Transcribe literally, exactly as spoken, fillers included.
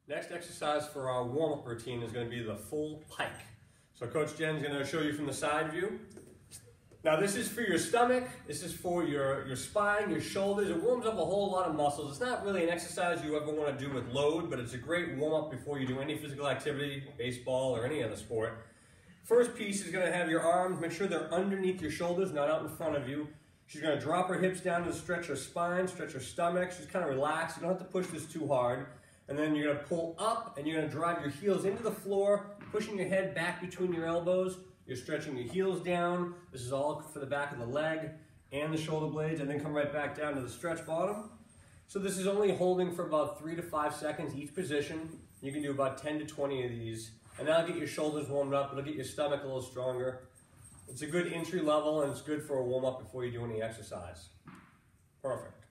Next exercise for our warm-up routine is going to be the full pike. So Coach Jen's going to show you from the side view. Now this is for your stomach, this is for your, your spine, your shoulders. It warms up a whole lot of muscles. It's not really an exercise you ever want to do with load, but it's a great warm-up before you do any physical activity, baseball or any other sport. First piece is going to have your arms, make sure they're underneath your shoulders, not out in front of you. She's going to drop her hips down to stretch her spine, stretch her stomach. She's kind of relaxed. You don't have to push this too hard. And then you're going to pull up and you're going to drive your heels into the floor, pushing your head back between your elbows. You're stretching your heels down. This is all for the back of the leg and the shoulder blades, and then come right back down to the stretch bottom. So this is only holding for about three to five seconds each position. You can do about ten to twenty of these. And that'll get your shoulders warmed up. It'll get your stomach a little stronger. It's a good entry level and it's good for a warm up before you do any exercise. Perfect.